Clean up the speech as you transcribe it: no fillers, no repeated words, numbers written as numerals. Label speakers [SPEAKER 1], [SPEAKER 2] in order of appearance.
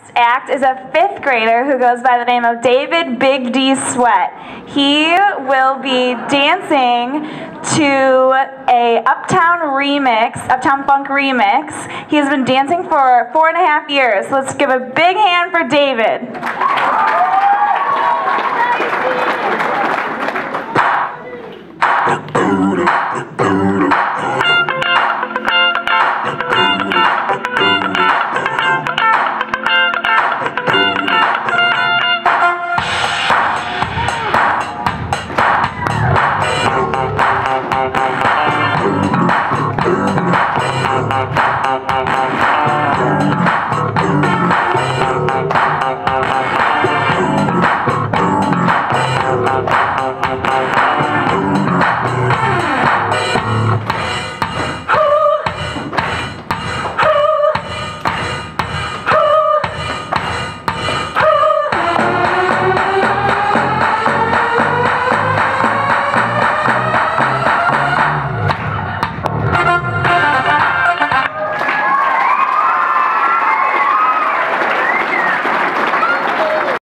[SPEAKER 1] act is a 5th grader who goes by the name of David Big D Sweat. He will be dancing to a Uptown Funk remix. He has been dancing for 4.5 years. Let's give a big hand for David.